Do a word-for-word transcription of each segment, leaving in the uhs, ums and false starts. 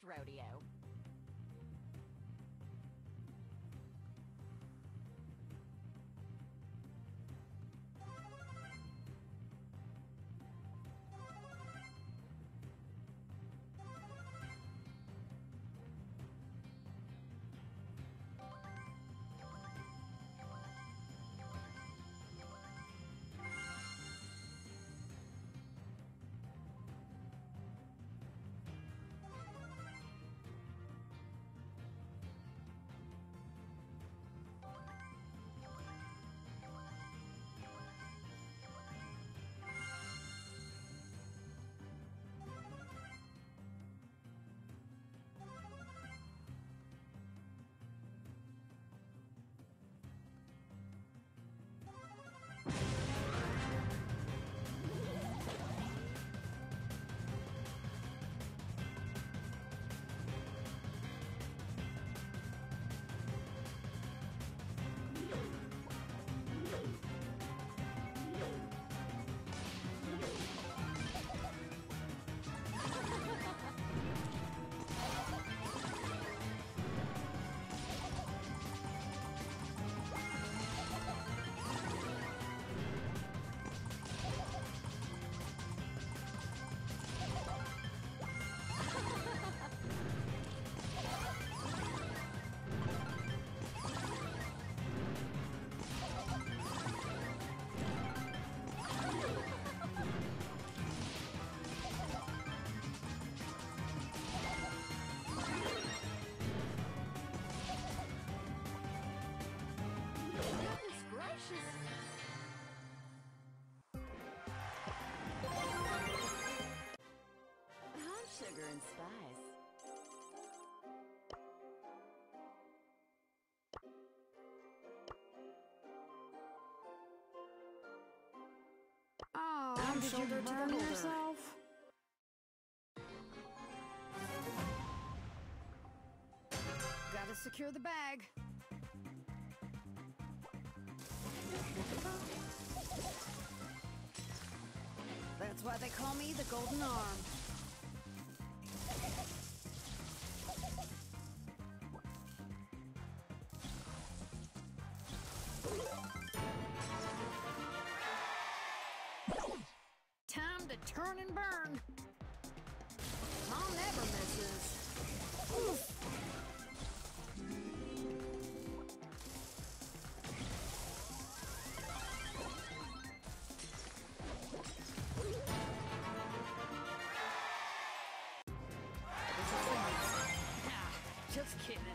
next rodeo. Sugar and spice. Oh, I'm did you shoulder to the burn holder. yourself? Gotta secure the bag. That's why they call me the Golden Arm. Time to turn and burn. Mom never misses. Oof. Ah, just kidding.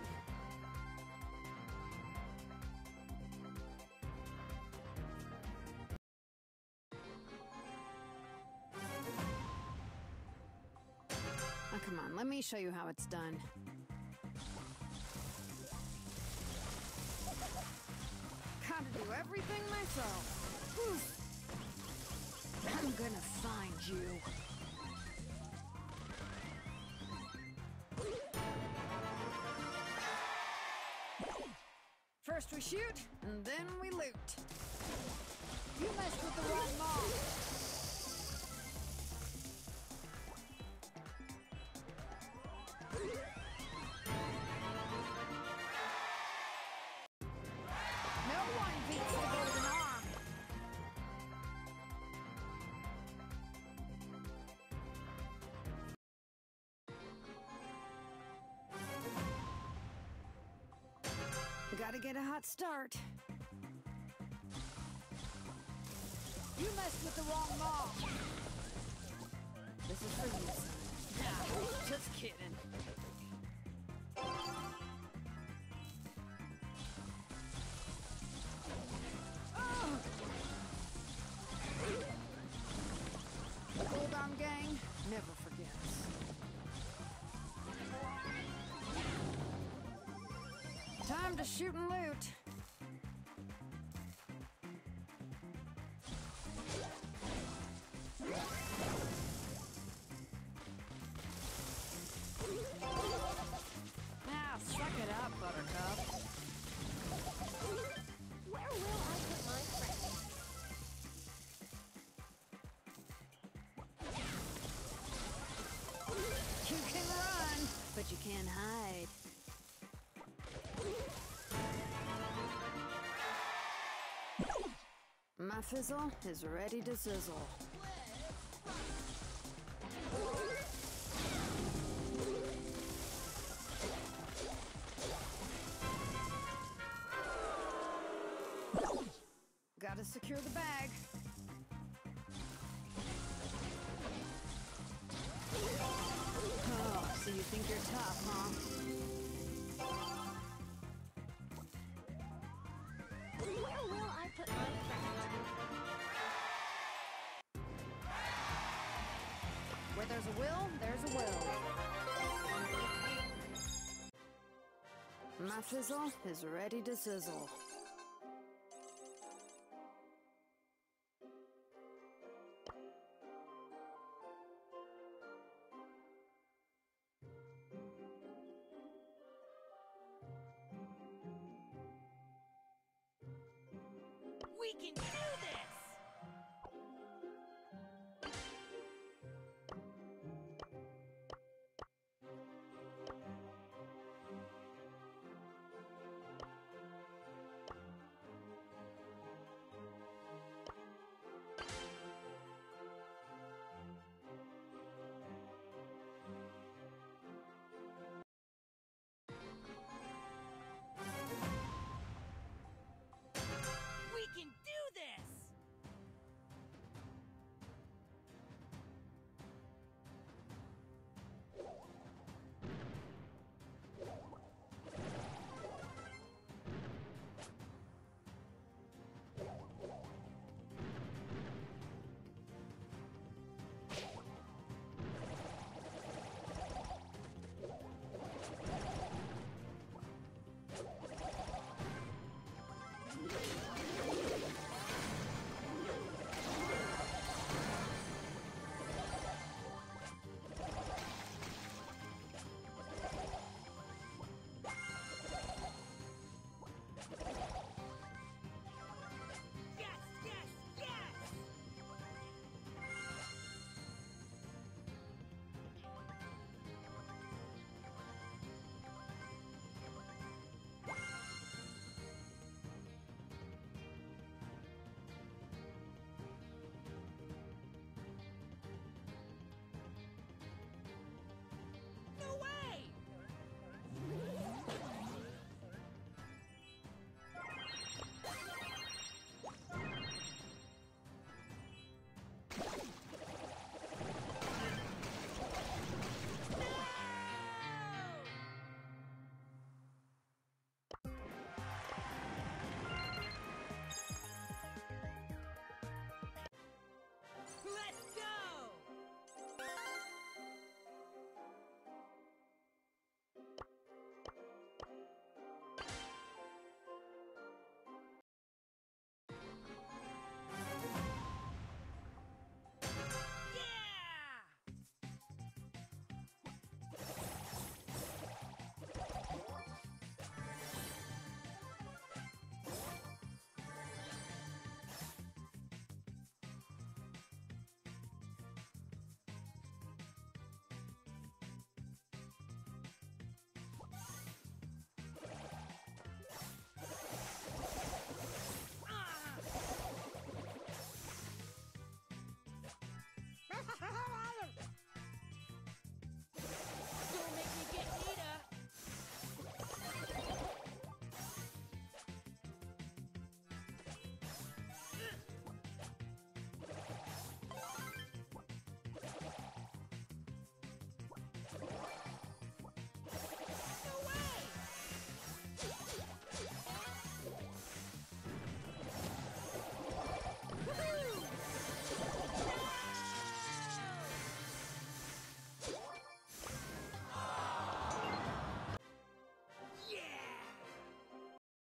Oh, come on, let me show you how it's done. Gotta do everything myself. Whew. I'm gonna find you. First we shoot, and then we loot. You messed with the wrong mom. No one beats the Golden Arm. Gotta get a hot start. You messed with the wrong mom. This is for you, son. Nah, just kidding. The Gold Arm Gang never forgets. Time to shoot and loot. Now, suck it up, Buttercup. Where will I put my friend? You can run, but My fizzle is ready to sizzle. Gotta secure the bag. Oh, so you think you're tough, huh? Where will I put my friend? Where there's a will, there's a will. My fizzle is ready to sizzle.